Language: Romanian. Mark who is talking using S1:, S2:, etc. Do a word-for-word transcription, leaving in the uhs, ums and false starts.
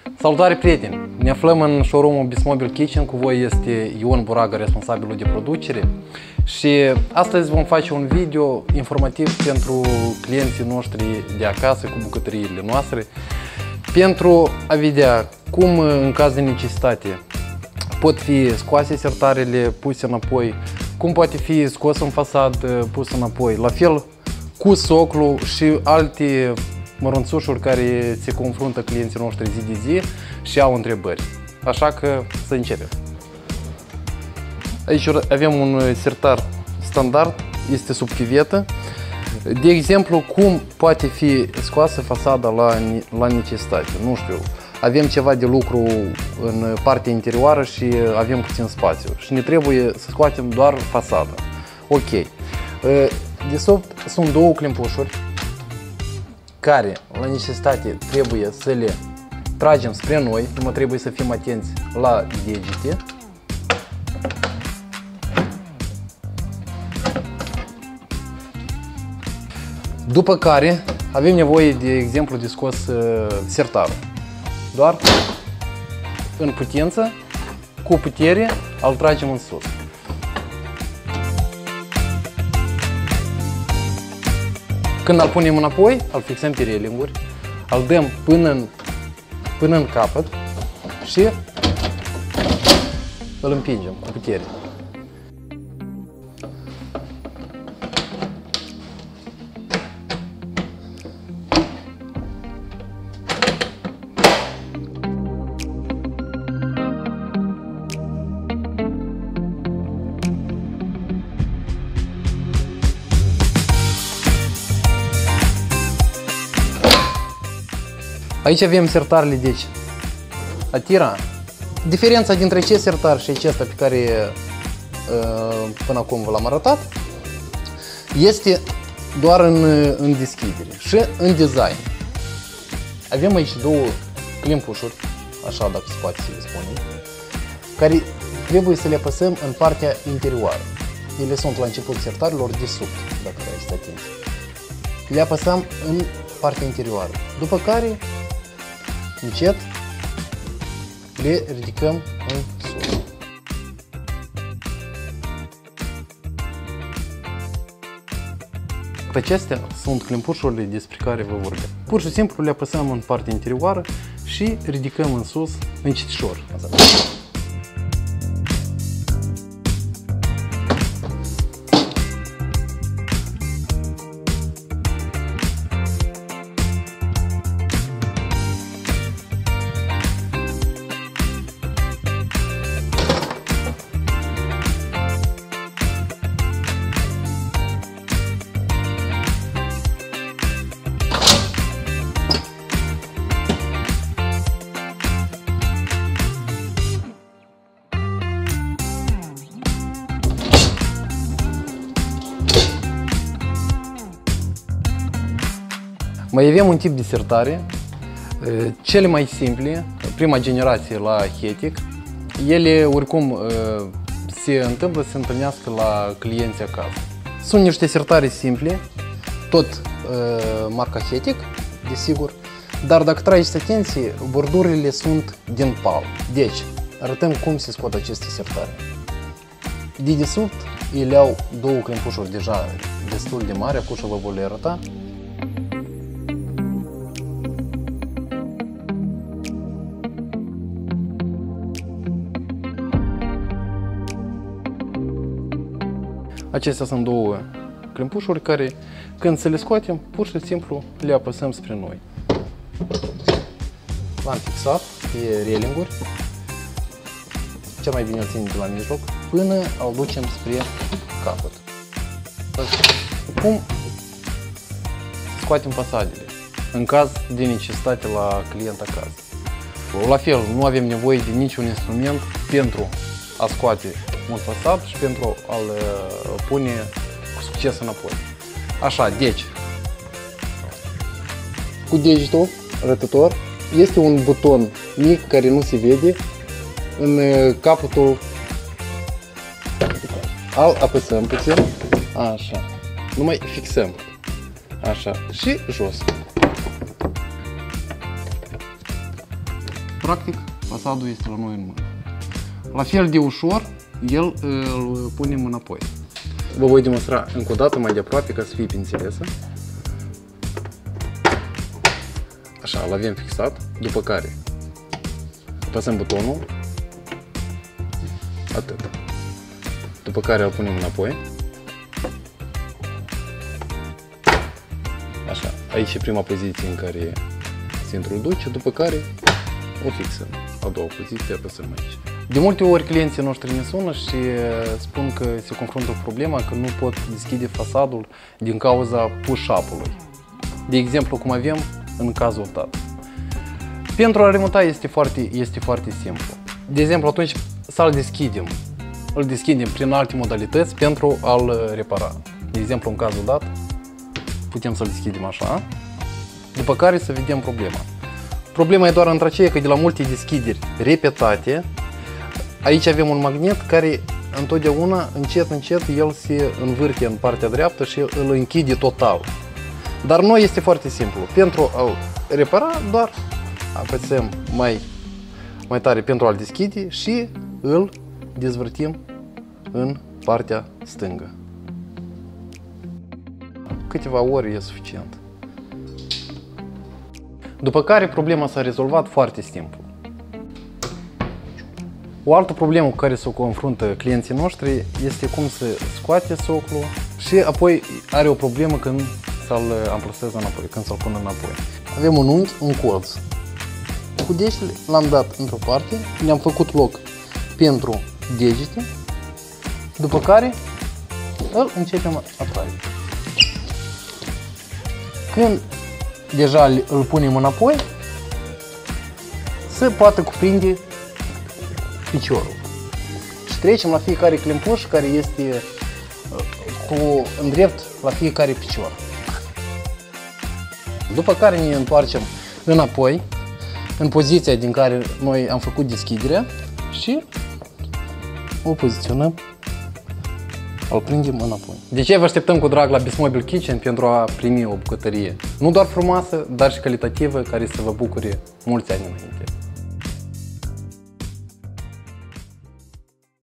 S1: Salutare prieteni! Ne aflăm în showroom-ul Bismobil Kitchen, cu voi este Ion Buraga, responsabilul de producere. Și astăzi vom face un video informativ pentru clienții noștri de acasă, cu bucătăriile noastre, pentru a vedea cum, în caz de necesitate, pot fi scoase sertarele, puse înapoi, cum poate fi scos în fasadă, pus înapoi, la fel cu soclu și alte mărunțușuri care se confruntă clienții noștri zi de zi și au întrebări. Așa că să începem. Aici avem un sertar standard, este sub chivetă. De exemplu, cum poate fi scoasă fasada la, la necesitate. Nu știu, avem ceva de lucru în partea interioară și avem puțin spațiu și ne trebuie să scoatem doar fasada. Ok. De sub sunt două climpușuri care, la necesitate, trebuie să le tragem spre noi. Numai trebuie să fim atenți la degete. După care avem nevoie, de exemplu, de scos sertarul. Doar în putință, cu putere, îl tragem în sus. Când îl punem înapoi, îl fixăm pe relinguri, îl dăm până în, până în capăt și îl împingem cu putere. Aici avem sertarele, deci Atira. Diferența dintre acest sertar și acesta pe care până acum v l-am arătat este doar în, în deschidere și în design. Avem aici două climpușuri, așa dacă se poate să le spunem, care trebuie să le apăsăm în partea interioară. Ele sunt la început sertarilor de sub, dacă vreți să atingi. Le apăsăm în partea interioară, după care încet le ridicăm în sus. Acestea sunt climpușurile despre care vă vorbim. Pur și simplu le apăsăm în partea interioară și ridicăm în sus încetișor. Mai avem un tip de sertare, cele mai simple, prima generație la Hetic. Ele oricum se întâmplă să se întâlnească la clienți acasă. Sunt niște sertare simple, tot marca Hetic, desigur, dar dacă trageți atenție, bordurile sunt din pal. Deci, arătăm cum se scot aceste sertare. De desubt, ele au două climpușuri deja destul de mari, acum vă voi le arăta. Acestea sunt două climpușuri care, când să le scoatem, pur și simplu le apăsăm spre noi. L-am fixat pe relinguri, cel mai bine îl ținem de la mijloc, până îl ducem spre capăt. Cum scoatem fasadele, în caz de necesitate la client acasă. La fel, nu avem nevoie de niciun instrument pentru a scoate un fasad și pentru a-l pune cu succes înapoi. Așa, deci, cu degetul arătător este un buton mic care nu se vede în capătul. Îl apăsăm puțin, așa, numai fixăm, așa, și jos. practic, fasadul este la noi în mână. La fel de ușor, el îl punem înapoi. Vă voi demonstra încă o dată mai de aproape ca să fie pe înțelesă. Așa, îl avem fixat, după care apăsăm butonul, atât. După care îl punem înapoi. Așa, aici e prima poziție în care se introduce, după care o fixăm. A doua poziție, apăsăm aici. De multe ori clienții noștri ne sună și spun că se confruntă cu problema că nu pot deschide fasadul din cauza push-up-ului. De exemplu, cum avem în cazul dat. Pentru a remonta este foarte, este foarte simplu. De exemplu, atunci să-l deschidem. Îl deschidem prin alte modalități pentru a-l repara. De exemplu, în cazul dat, putem să-l deschidem așa, după care să vedem problema. Problema e doar între aceea că de la multe deschideri repetate, aici avem un magnet care întotdeauna, încet, încet, el se învârte în partea dreaptă și îl închide total. Dar noi este foarte simplu. Pentru a repara, doar apăsăm mai, mai tare pentru a-l deschide și îl dezvârtim în partea stângă. Câteva ori e suficient. După care problema s-a rezolvat foarte simplu. O altă problemă cu care se confruntă clienții noștri este cum să scoate soclul și apoi are o problemă când să-l amplaseze înapoi, când să-l pună înapoi. Avem un unghi, un colț. Cu degetele l-am dat într-o parte, ne-am făcut loc pentru degete, după care îl începem a trage. Când deja îl punem înapoi, se poate cuprinde piciorul. Și trecem la fiecare clempuș care este cu îndrept la fiecare picior. După care ne întoarcem înapoi, în poziția din care noi am făcut deschiderea și o poziționăm, îl prindem înapoi. De ce vă așteptăm cu drag la Bismobil Kitchen pentru a primi o bucătărie nu doar frumoasă, dar și calitativă, care să vă bucure mulți ani înainte.